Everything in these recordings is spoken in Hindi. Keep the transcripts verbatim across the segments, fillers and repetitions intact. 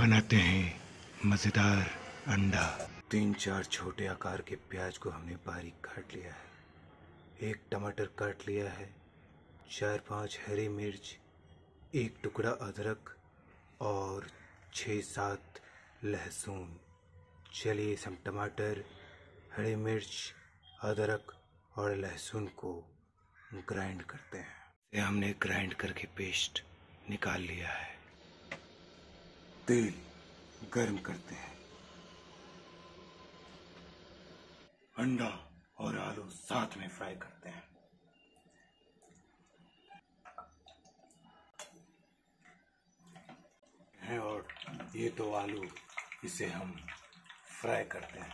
बनाते हैं मज़ेदार अंडा। तीन चार छोटे आकार के प्याज को हमने बारीक काट लिया है। एक टमाटर काट लिया है। चार पांच हरी मिर्च, एक टुकड़ा अदरक और छः सात लहसुन। चलिए हम टमाटर, हरी मिर्च, अदरक और लहसुन को ग्राइंड करते हैं। ये हमने ग्राइंड करके पेस्ट निकाल लिया है। तेल गर्म करते हैं। अंडा और आलू साथ में फ्राई करते हैं। हैं और ये तो आलू, इसे हम फ्राई करते हैं।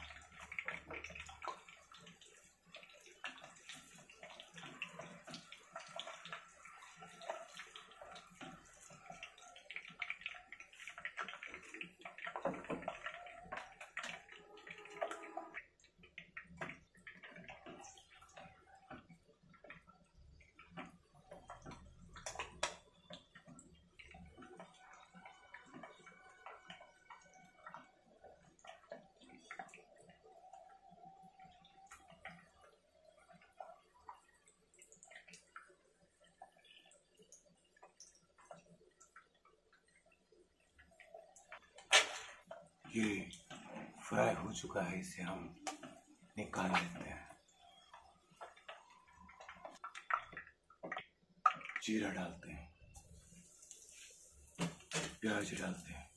ये फ्राई हो चुका है, इसे हम निकाल लेते हैं। जीरा डालते हैं, प्याज डालते हैं,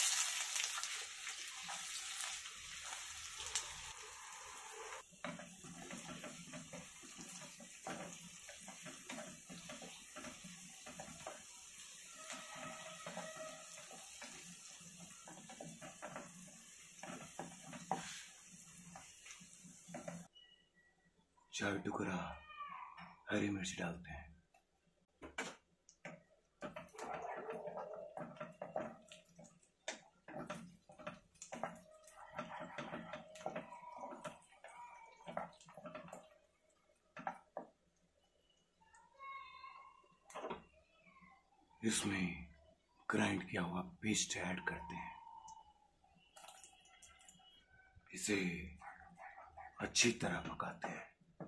चार टुकड़ा हरी मिर्च डालते हैं। इसमें ग्राइंड किया हुआ पेस्ट ऐड करते हैं। इसे अच्छी तरह पकाते हैं।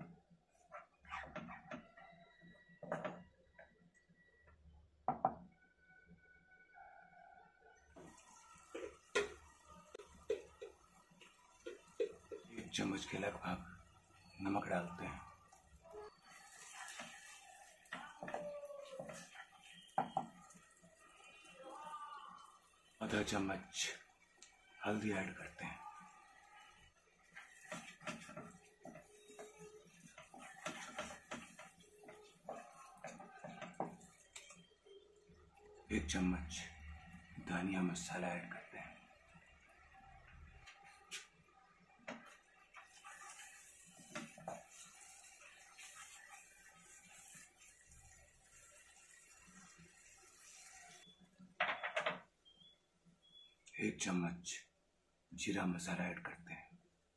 एक चम्मच के लगभग नमक डालते हैं। आधा चम्मच हल्दी ऐड करते हैं। एक चम्मच धनिया मसाला ऐड करते हैं। एक चम्मच जीरा मसाला ऐड करते हैं।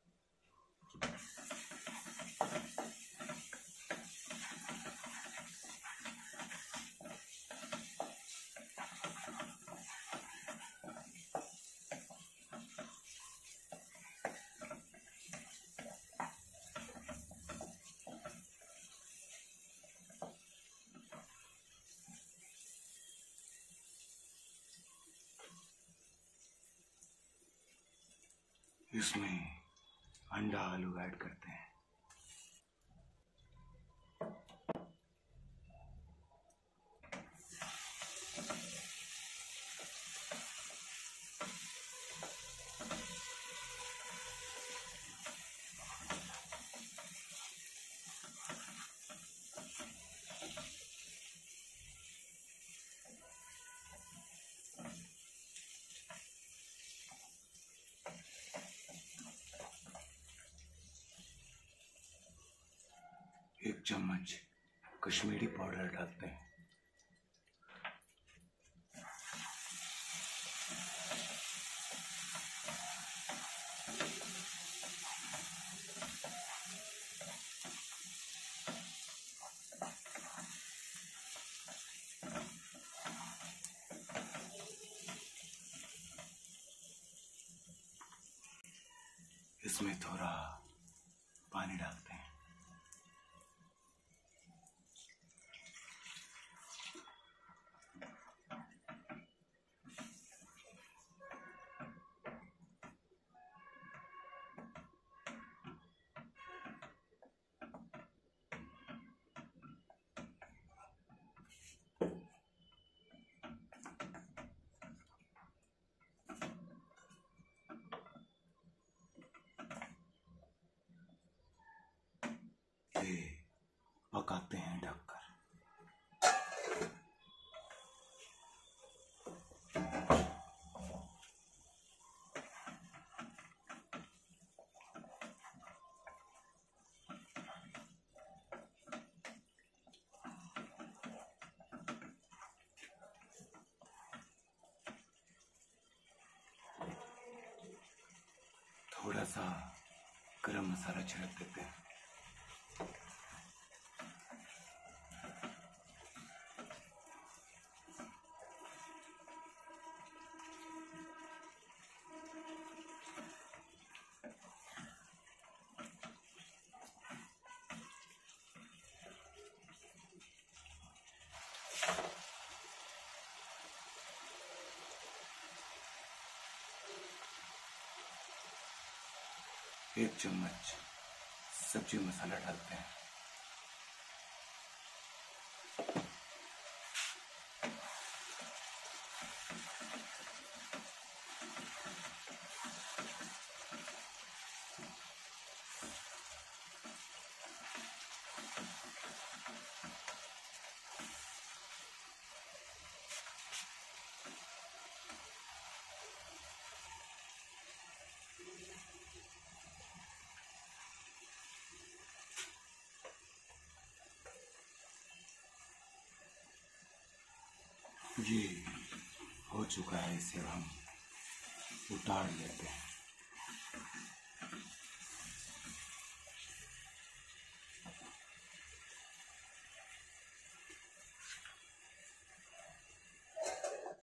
इसमें अंडा आलू ऐड करते हैं। एक चम्मच कश्मीरी पाउडर डालते हैं। इसमें थोड़ा पानी डालते हैं। पकाते हैं ढककर। थोड़ा सा गरम मसाला छिड़क देते हैं। एक चम्मच सब्जी मसाला डालते हैं। ये हो चुका है, इसे हम उतार लेते हैं।